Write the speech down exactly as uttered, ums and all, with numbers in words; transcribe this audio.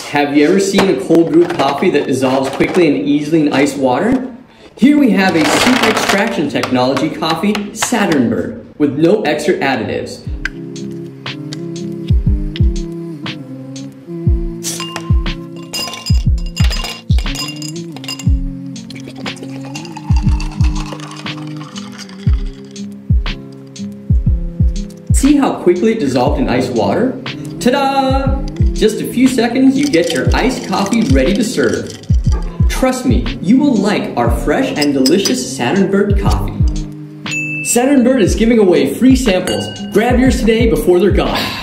Have you ever seen a cold brew coffee that dissolves quickly and easily in ice water? Here we have a super extraction technology coffee, SATURNBIRD, with no extra additives. See how quickly it dissolved in ice water? Ta-da! Just a few seconds, you get your iced coffee ready to serve. Trust me, you will like our fresh and delicious SATURNBIRD coffee. SATURNBIRD is giving away free samples. Grab yours today before they're gone.